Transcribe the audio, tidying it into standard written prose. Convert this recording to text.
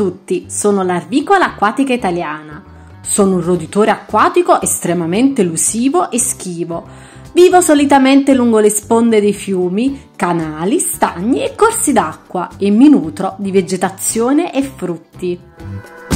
tutti, sono l'Arvicola Acquatica Italiana. Sono un roditore acquatico estremamente elusivo e schivo. Vivo solitamente lungo le sponde dei fiumi, canali, stagni e corsi d'acqua e mi nutro di vegetazione e frutti.